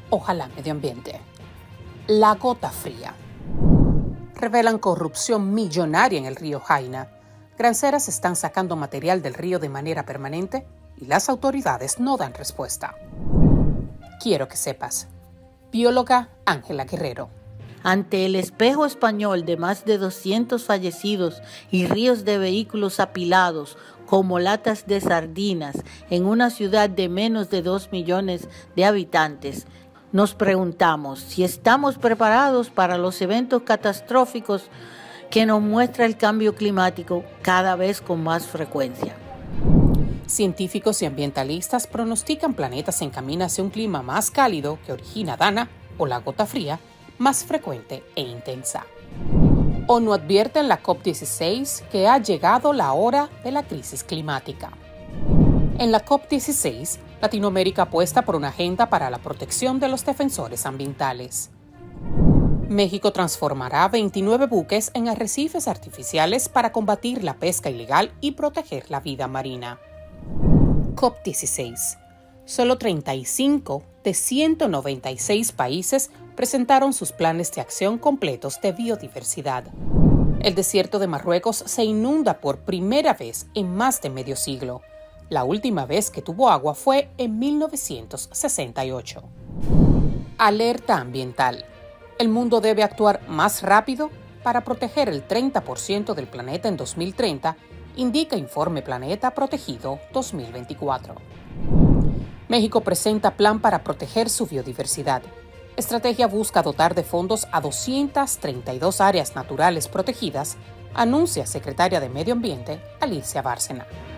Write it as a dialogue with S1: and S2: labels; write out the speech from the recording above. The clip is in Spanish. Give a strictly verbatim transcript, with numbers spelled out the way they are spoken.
S1: Ojalá medio ambiente. La gota fría. Revelan corrupción millonaria en el río Jaina. Granceras están sacando material del río de manera permanente y las autoridades no dan respuesta. Quiero que sepas. Bióloga Ángela Guerrero.
S2: Ante el espejo español de más de doscientos fallecidos y ríos de vehículos apilados como latas de sardinas en una ciudad de menos de dos millones de habitantes, nos preguntamos si estamos preparados para los eventos catastróficos que nos muestra el cambio climático cada vez con más frecuencia.
S1: Científicos y ambientalistas pronostican planetas en camino hacia un clima más cálido que origina Dana o la gota fría, más frecuente e intensa. ONU advierte en la COP dieciséis que ha llegado la hora de la crisis climática. En la COP dieciséis, Latinoamérica apuesta por una agenda para la protección de los defensores ambientales. México transformará veintinueve buques en arrecifes artificiales para combatir la pesca ilegal y proteger la vida marina. COP dieciséis. Solo treinta y cinco de ciento noventa y seis países presentaron sus planes de acción completos de biodiversidad. El desierto de Marruecos se inunda por primera vez en más de medio siglo. La última vez que tuvo agua fue en mil novecientos sesenta y ocho. Alerta ambiental. El mundo debe actuar más rápido para proteger el treinta por ciento del planeta en dos mil treinta, indica Informe Planeta Protegido dos mil veinticuatro. México presenta plan para proteger su biodiversidad. Estrategia busca dotar de fondos a doscientas treinta y dos áreas naturales protegidas, anuncia secretaria de Medio Ambiente Alicia Bárcena.